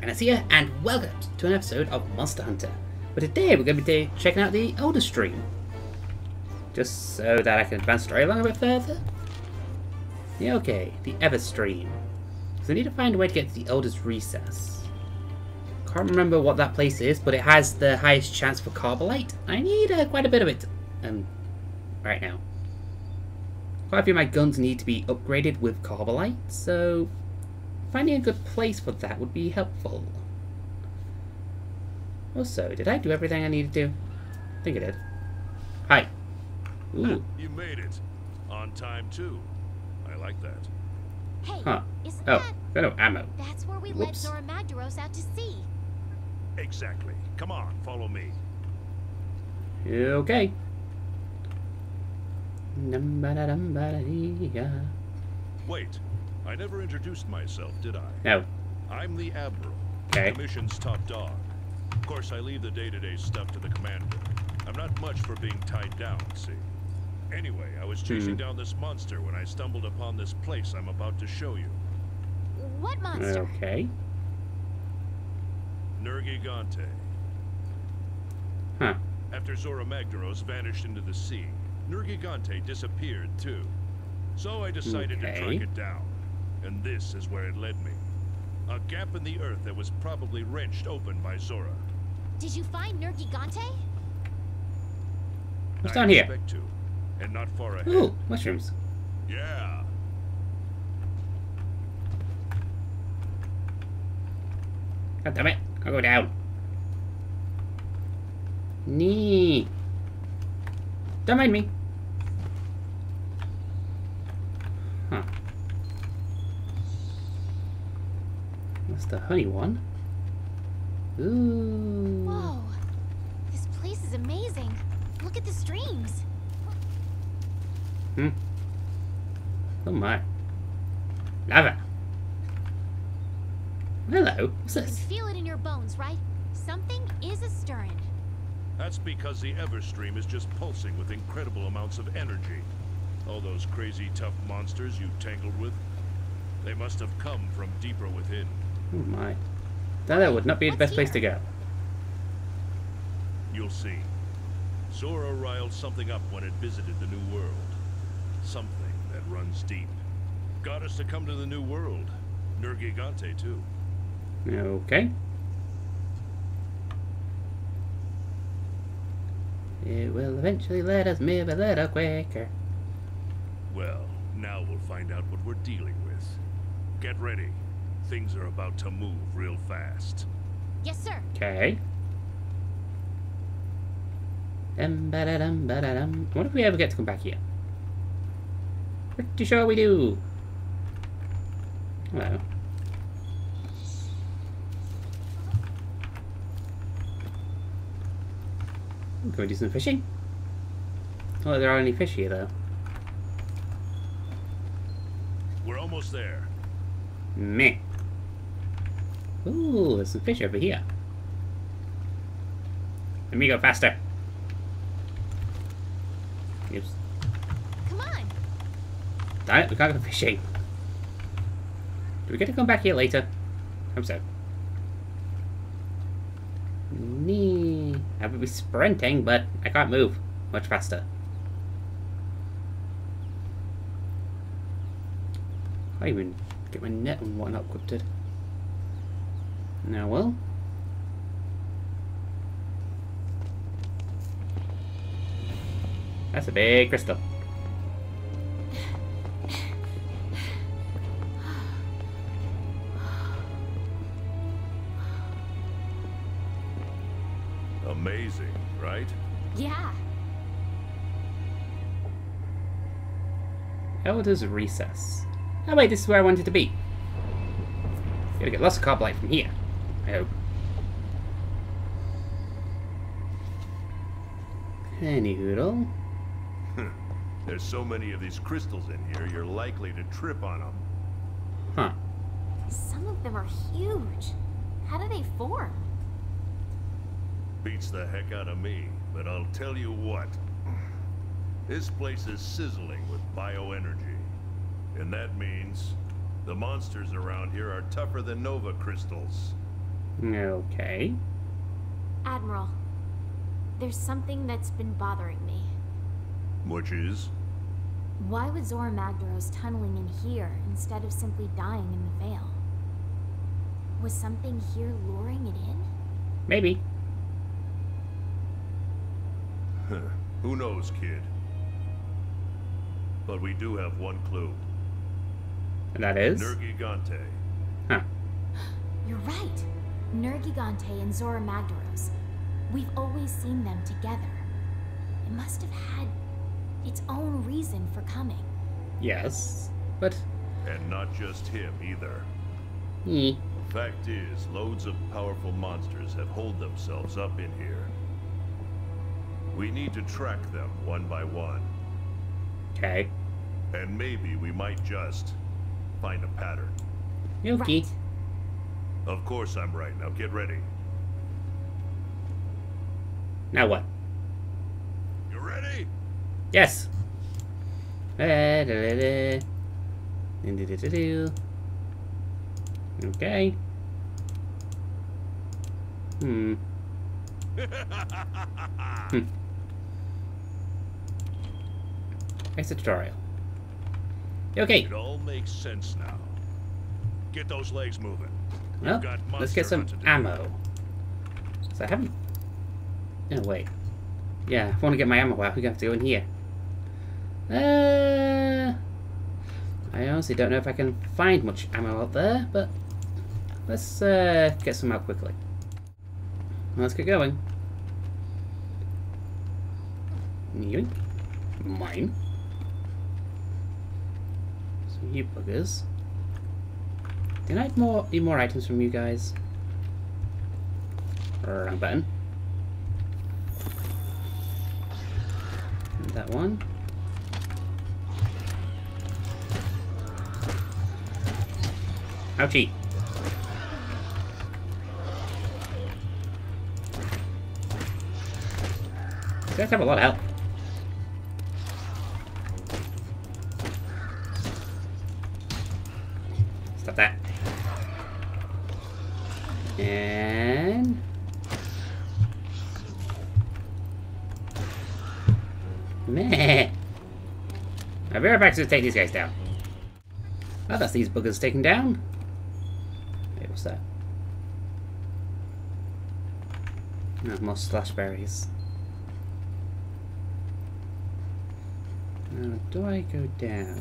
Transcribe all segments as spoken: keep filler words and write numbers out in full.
Ranos here, and welcome to an episode of Monster Hunter. But today we're going to be checking out the Outtro stream. Just so that I can advance the story along a bit further. Yeah, okay, the Ever stream. So I need to find a way to get to the Elder's Recess. Can't remember what that place is, but it has the highest chance for Carbolite. I need uh, quite a bit of it um, right now. Quite a few of my guns need to be upgraded with Carbolite, so finding a good place for that would be helpful. Also, did I do everything I needed to? I think I did. Hi. Ooh. You made it. On time, too. I like that. Hey, Huh. isn't Oh, that... got no ammo. That's where we Whoops. led Zora Magdaros out to sea. Exactly. Come on, follow me. Okay. Wait, I never introduced myself, did I? No. I'm the Admiral, Okay. the mission's top dog. Of course, I leave the day-to-day stuff to the commander. I'm not much for being tied down, see? Anyway, I was chasing Hmm. down this monster when I stumbled upon this place I'm about to show you. What monster? Okay. Nergigante. Huh. After Zora Magdaros vanished into the sea, Nergigante disappeared too. So I decided Okay. to track it down. And this is where it led me. A gap in the earth that was probably wrenched open by Zora. Did you find Nergigante? What's I down here? expect to, and not far ahead. Ooh, mushrooms. Yeah. God damn it. I'll go down. Nee. Don't mind me. Huh. That's the honey one. Ooh. Whoa. This place is amazing. Look at the streams. Hmm. Oh my. Lava. Hello. What's You can this? feel it in your bones, right? Something is a-stirring. That's because the Everstream is just pulsing with incredible amounts of energy. All those crazy tough monsters you tangled with, they must have come from deeper within. Oh my. That, that would not be the What's best place to here? go. You'll see. Zora riled something up when it visited the New World. Something that runs deep. Got us to come to the New World. Nergigante, too. Okay. It will eventually let us move a little quicker. Well, now we'll find out what we're dealing with. Get ready. Things are about to move real fast. Yes, sir. Okay. Dum ba da dum ba da dum. What if we ever get to come back here? Pretty sure we do. Hello. Can we do some fishing? Oh, there aren't any fish here though. We're almost there. Meh. Ooh, there's some fish over here. Let me go faster. Oops. Come on. Darn it, we can't go fishing. Do we get to come back here later? Hope so. Nee. I would be sprinting, but I can't move much faster. I even get my net and whatnot equipped. Now, well. That's a big crystal. Amazing, right? Yeah. Elder's Recess. Oh wait, this is where I wanted to be. Gotta get lots of Carbolite from here, I hope. Anyhoodle. There's so many of these crystals in here, you're likely to trip on them. Huh. Some of them are huge. How do they form? Beats the heck out of me, but I'll tell you what. This place is sizzling with bioenergy. And that means the monsters around here are tougher than Nova crystals. Okay. Admiral, there's something that's been bothering me. Which is? Why would Zora Magdaros tunneling in here instead of simply dying in the Vale? Was something here luring it in? Maybe. Who knows, kid? But we do have one clue. And that is? Nergigante. Huh. You're right. Nergigante and Zora Magdaros. We've always seen them together. It must have had its own reason for coming. Yes. But... And not just him, either. Hmm. Fact is, loads of powerful monsters have holed themselves up in here. We need to track them one by one. Okay. And maybe we might just find a pattern. Okay. Right. Of course I'm right. Now get ready. Now what? You ready? Yes. Okay. Hmm. hmm. It's a tutorial. Okay. It all makes sense now. Get those legs moving. Well, You've got let's get monster some hunting to do. ammo. So I haven't... No, wait. Yeah, if I want to get my ammo out, we're going to have to go in here. Uh, I honestly don't know if I can find much ammo out there, but let's uh, get some out quickly. Let's get going. Yoink. Mine. So you buggers. Can I have more, need more items from you guys? Wrong button. And that one. Ouchie. You guys have a lot of health. Stop that. And... Meh. I'll be right back to take these guys down. Oh, that's these buggers taken down. Hey, what's that? No, more slash berries. Now, do I go down?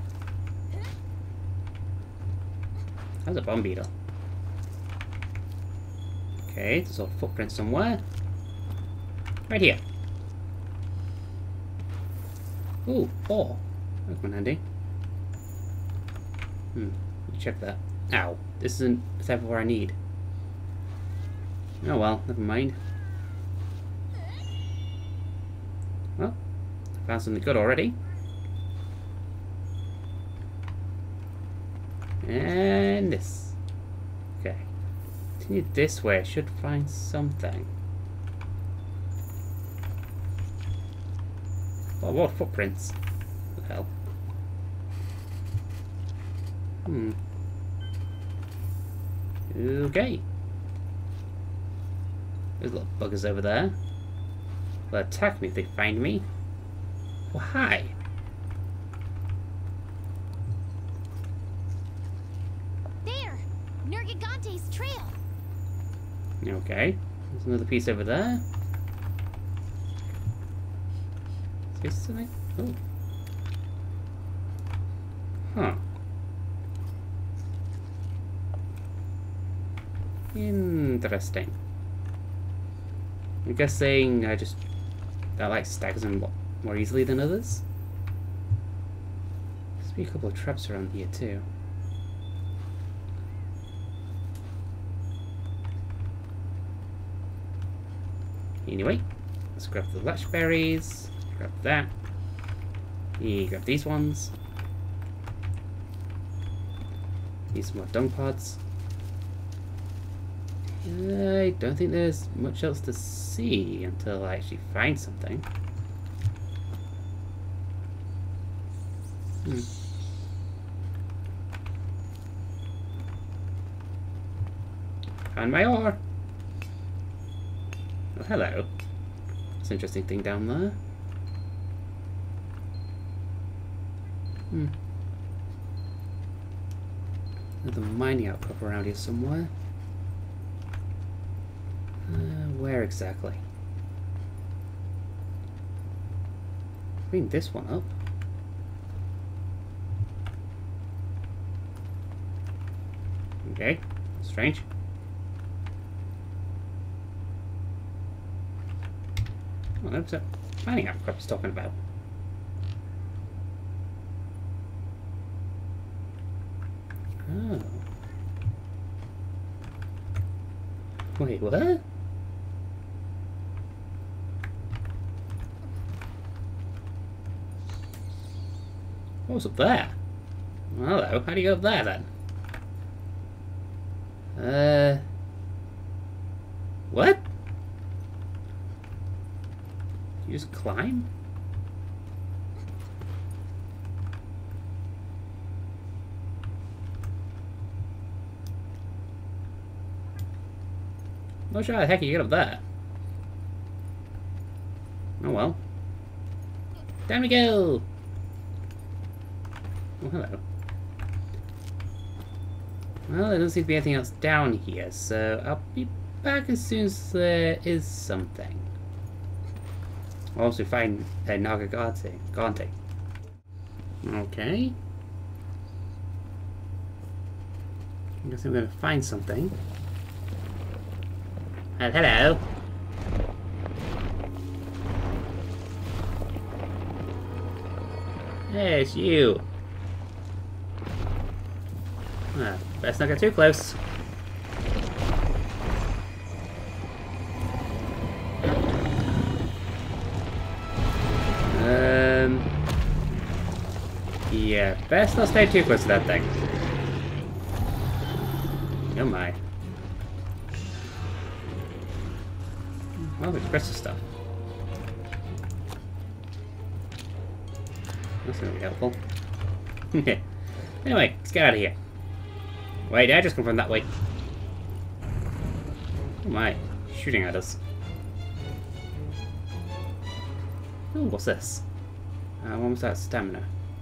How's a bomb beetle? Okay, there's a footprint somewhere. Right here. Ooh, four. That's one handy. Hmm, let me check that. Ow, this isn't the type of where I need. Oh well, never mind. Well, I found something good already. And this. Okay. Continue this way, I should find something. Oh, what footprints? What the hell? Hmm. Okay. There's little buggers over there. They'll attack me if they find me. Oh, hi. There! Nergigante's trail! Okay. There's another piece over there. Is this something? Oh. Huh. Interesting. I'm guessing I just that like staggers them more easily than others. There's be a couple of traps around here too. Anyway, let's grab the latch berries. Grab that. Yeah, grab these ones. Need some more dung pods. I don't think there's much else to see until I actually find something. Hmm. Found my ore. Oh, hello. That's an interesting thing down there. Hmm. There's a mining outcrop around here somewhere. Uh, where exactly? Bring this one up. Okay, strange. Well, that's a mining outcrop he's talking about. Oh. Wait, what? What's up there? Well, hello, how do you go up there then? Uh... What? You just climb? Not sure how the heck you get up there. Oh well. Down we go! Oh, hello. Well, there doesn't seem to be anything else down here, so I'll be back as soon as there is something. Once we find uh, Nagagante. Gante. Okay. I guess I'm going to find something. Uh, hello. Hey, it's you. Ah, best not get too close. Um. Yeah, best not stay too close to that thing. Oh my. Oh, expressive stuff. That's gonna be helpful. Anyway, let's get out of here. Wait, did I just come from that way? Oh my, shooting at us. Ooh, what's this? Uh, what was that? Stamina.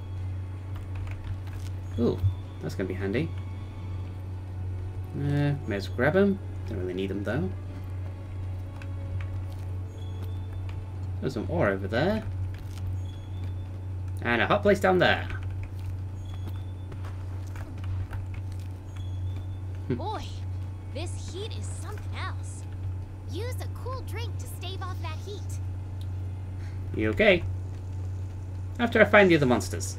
Ooh, that's gonna be handy. Uh, may as well grab them. Don't really need them though. There's some ore over there. And a hot place down there. Boy, this heat is something else. Use a cool drink to stave off that heat. You okay? After I find the other monsters.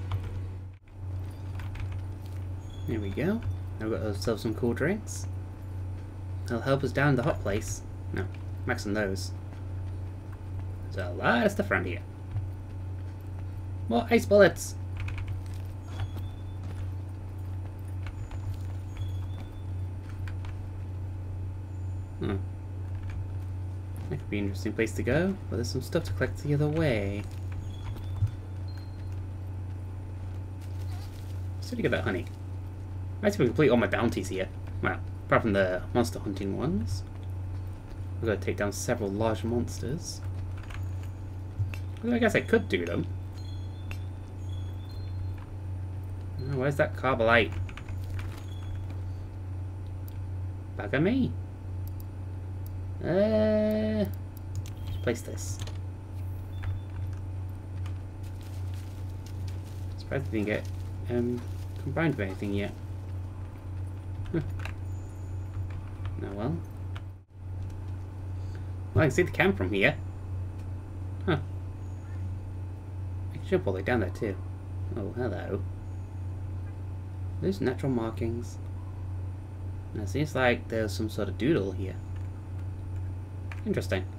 There we go. Now we've got ourselves some cool drinks. They'll help us down the hot place. No, max on those. There's a lot of stuff around here. More ice bullets! Hmm. That could be an interesting place to go, but there's some stuff to collect the other way. So to get that honey. I might complete all my bounties here. Well, apart from the monster hunting ones. We've got to take down several large monsters. Well, I guess I could do them. Oh, where's that carbolite? Bugger me. Uh, let's place this. Surprised we didn't get um, combined with anything yet. Huh. No, well. Well, I can see the camp from here. Huh. I can jump all the way down there too. Oh, hello. There's natural markings. Now, it seems like there's some sort of doodle here. Interesting.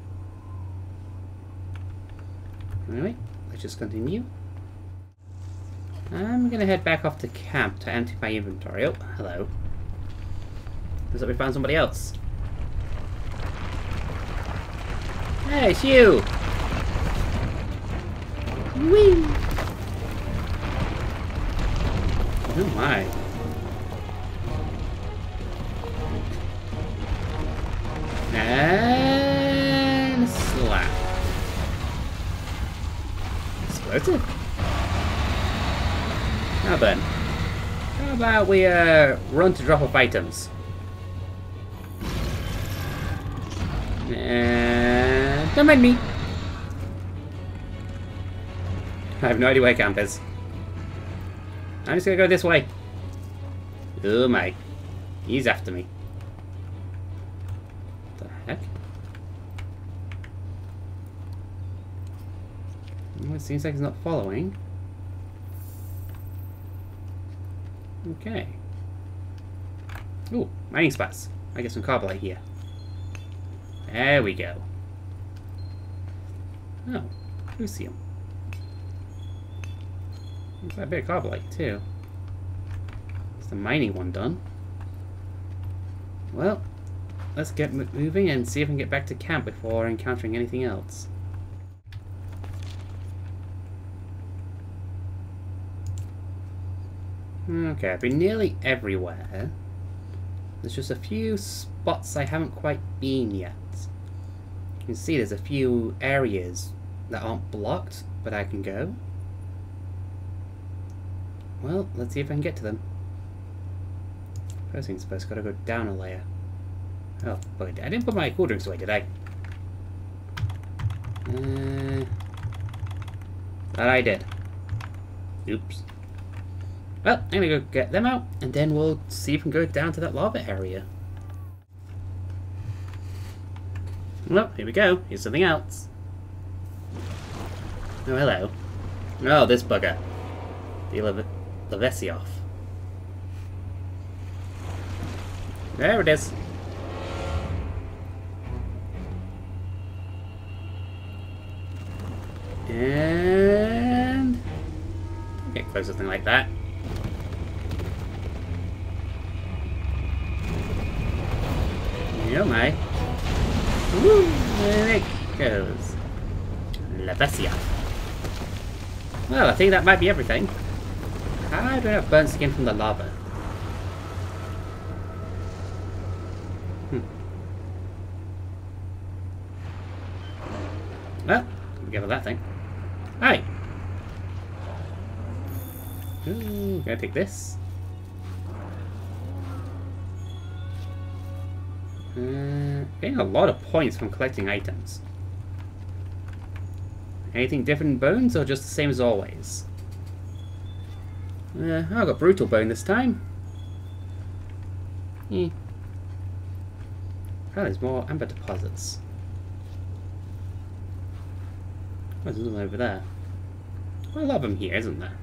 Anyway, let's just continue. I'm gonna head back off to camp to empty my inventory. Oh, hello. Looks like we found somebody else. Hey, it's you! Whee! Oh my. explosive. Now then, how about we uh, run to drop off items? And don't mind me. I have no idea where camp is. I'm just gonna go this way. Oh my. He's after me. What the heck? Well, it seems like he's not following. Okay. Ooh, mining spots. I get some carbonite here. There we go. Oh, Lucium. Got a bit of carbonite too. It's the mining one done. Well, let's get moving and see if we can get back to camp before encountering anything else. Okay, I've been nearly everywhere. There's just a few spots I haven't quite been yet. You can see there's a few areas that aren't blocked, but I can go. Well, let's see if I can get to them. First things first, gotta go down a layer. Oh, but I didn't put my cool drinks away, did I? Uh, that I did. Oops. Well, I'm gonna go get them out, and then we'll see if we can go down to that lava area. Well, here we go. Here's something else. Oh, hello. Oh, this bugger. The Lev Levesioff. There it is. And... don't get close to something like that. Oh my. Woo! There it goes. Levesioff. Well, I think that might be everything. How do I have burnt skin from the lava? Hmm. Well, we give her that thing. Hi! Ooh, gonna take this. Uh, getting a lot of points from collecting items. Anything different in bones, or just the same as always? Uh, I got brutal bone this time. Eh. Oh, there's more amber deposits. Oh, there's one over there. Well, a lot of them here, isn't there?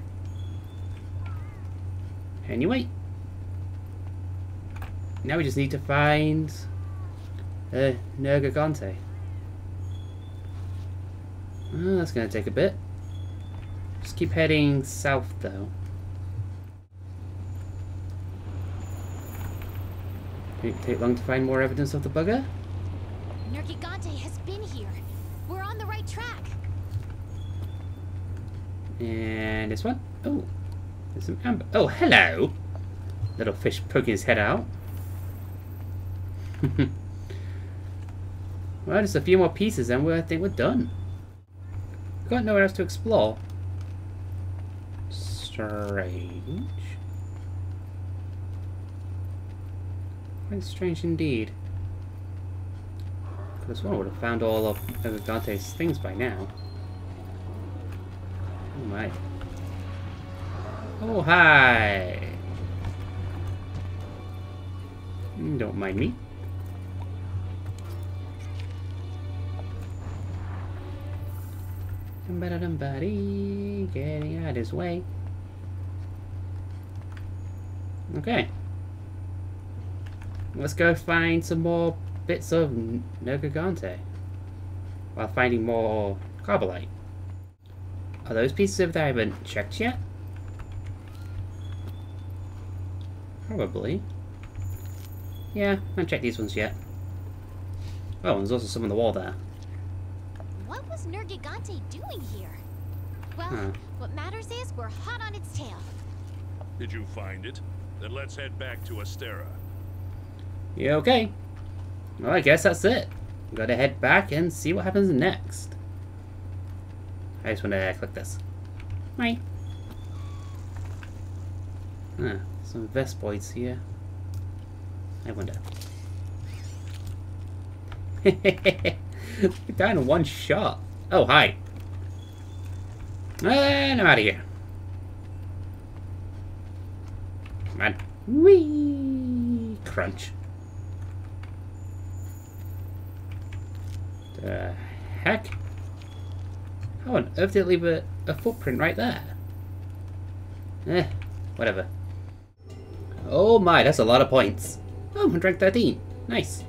Anyway. Now we just need to find... Uh, Nergigante. Oh, that's going to take a bit. Just keep heading south, though. Did it take long to find more evidence of the bugger? Nergigante has been here. We're on the right track. And this one? Oh, there's some amber. Oh, hello! Little fish poking his head out. Well, just a few more pieces and we I think we're done. Got nowhere else to explore. Strange. Quite strange indeed. Because one would have found all of Nergigante's things by now. Oh my. Oh, hi! Don't mind me. Somebody getting out of his way. Okay. Let's go find some more bits of Nergigante while finding more carbonite. Are those pieces over there I haven't checked yet? Probably. Yeah, I haven't checked these ones yet. Oh, and there's also some on the wall there. What was Nergigante doing here? Well, Huh. what matters is we're hot on its tail. Did you find it? Then let's head back to Astera. Yeah, okay. Well, I guess that's it. Gotta head back and see what happens next. I just want to click this. Right. Ah, some Vespoids here. I wonder. Down in one shot. Oh, hi. And I'm out of here. Come on. Whee! Crunch. The heck? How on earth did it leave a, a footprint right there? Eh, whatever. Oh my, that's a lot of points. Oh, one hundred thirteen. Nice.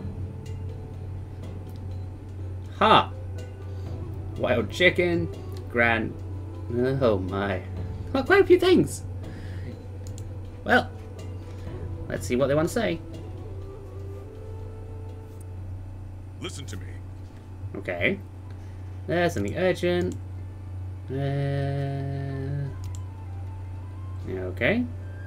Ha! Wild chicken, grand... Oh my. Well, quite a few things. Well, let's see what they want to say. Listen to me. Okay. There's something urgent. Uh... Okay.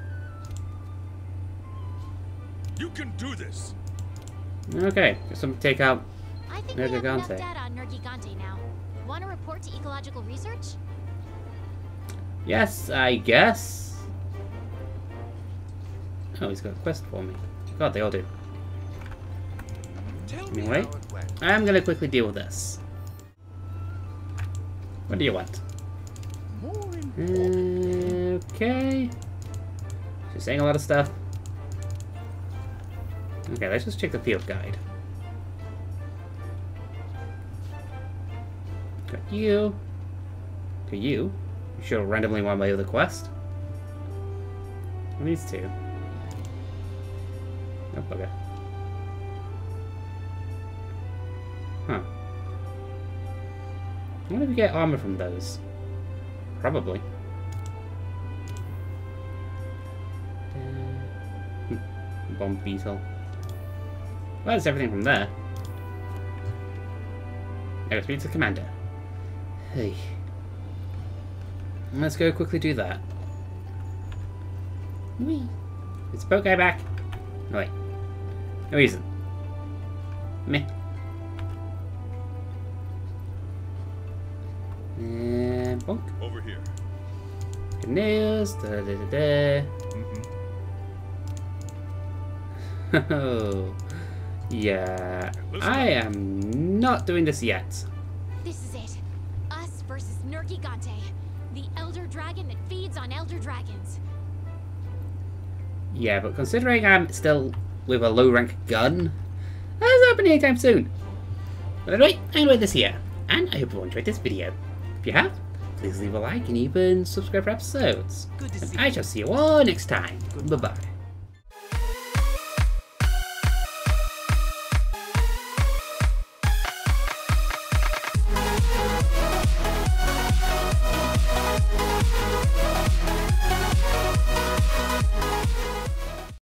You can do this. Okay, just some take out I think we have enough Nergigante. data on Nergigante now. Want to report to ecological research? Yes, I guess. Oh, he's got a quest for me. God, they all do. Tell Anyway, how it went. I'm gonna quickly deal with this. What do you want? More important. Okay. She's saying a lot of stuff. Okay, let's just check the field guide. Got you. Got you. You should randomly one by the quest. These two. Oh, bugger. Huh. I wonder if we get armor from those. Probably. Uh, bomb beetle. Well, that's everything from there. Now speak to the commander. Hey. Let's go quickly do that. Whee! Is the boat guy back? No, wait. No, he isn't. Meh. And bonk. Over here. Good news. Da, da, da, da. Mm-hmm. Oh. Yeah. Listen I up. am not doing this yet. This is it. Us versus Nergigante, the elder dragon that feeds on elder dragons. Yeah, but considering I'm still with a low rank gun, that's happening anytime soon. But anyway, I enjoyed this here, and I hope you enjoyed this video. If you have, please leave a like and even subscribe for episodes. Good to And see I you. shall see you all next time. Bye bye.